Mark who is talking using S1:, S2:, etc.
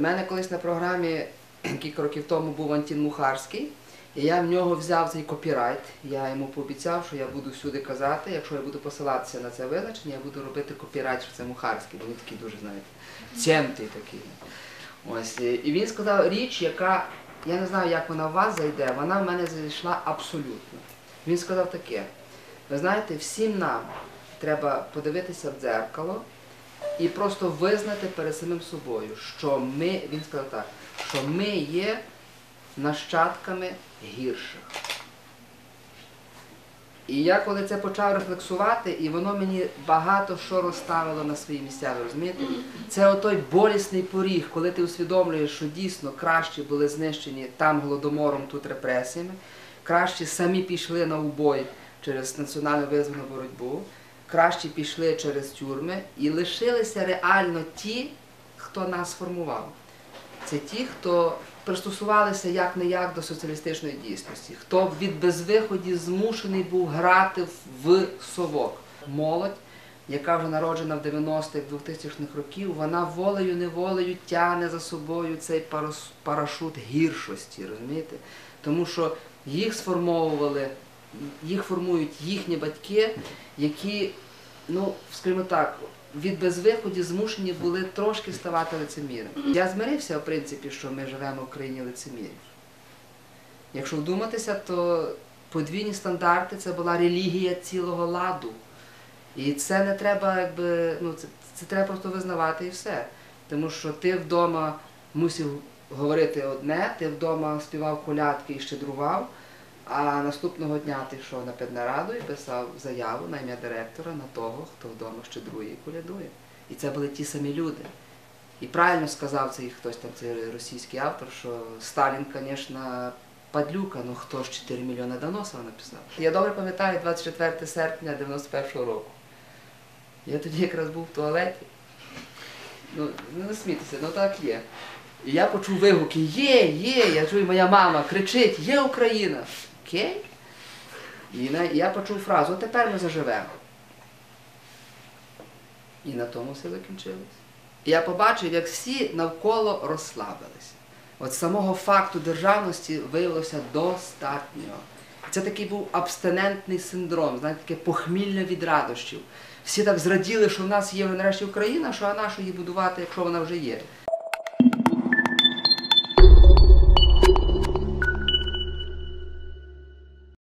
S1: мене колись на програмі кілька років тому був Антін Мухарський, і я в нього взяв цей копірайт. Я йому пообіцяв, що я буду всюди казати, якщо я буду посилатися на це визначення, я буду робити копірайт, що це Мухарський, бо він такий дуже, знаєте, цємтий такий. Ось. І він сказав річ, яка, я не знаю, як вона в вас зайде, вона в мене зайшла абсолютно. Він сказав таке: ви знаєте, всім нам треба подивитися в дзеркало і просто визнати перед самим собою, що ми, він сказав так, що ми є нащадками гірших. І я коли це почав рефлексувати, і воно мені багато що розставило на свої місця, ви розумієте? Це отой болісний поріг, коли ти усвідомлюєш, що дійсно кращі були знищені там голодомором, тут репресіями, кращі самі пішли на убой через національно визвольну боротьбу, кращі пішли через тюрми, і лишилися реально ті, хто нас формував. Це ті, хто пристосувалися як-не-як до соціалістичної дійсності, хто від безвиході змушений був грати в совок. Молодь, яка вже народжена в 90-х, 2000-х років, вона волею-неволею тягне за собою цей парашут гіршості, розумієте? Тому що їх сформовували, їх формують їхні батьки, які, ну, скажімо так, від безвиході змушені були трошки ставати лицемірами. Я змирився, в принципі, що ми живемо в країні лицемірів. Якщо вдуматися, то подвійні стандарти – це була релігія цілого ладу. І це не треба, якби, ну, це треба просто визнавати і все. Тому що ти вдома мусив говорити одне, ти вдома співав колядки і щедрував, а наступного дня ти йшов на педнараду і писав заяву на ім'я директора на того, хто вдома щедрує і колядує. І це були ті самі люди. І правильно сказав цей хтось там, цей російський автор, що Сталін, звісно, падлюка, ну хто ж 4 мільйони доносів написав. Я добре пам'ятаю 24 серпня 91-го року. Я тоді якраз був в туалеті. Ну, не смійтеся, ну так є. І я почув вигуки: є, я чую, моя мама кричить: є Україна! Окей? І я почув фразу: от тепер ми заживемо. І на тому все закінчилось. І я побачив, як всі навколо розслабилися. От самого факту державності виявилося достатньо. Це такий був абстинентний синдром, знаєте, таке похмілля від радощів. Всі так зраділи, що в нас є нарешті Україна, що а на що її будувати, якщо вона вже є.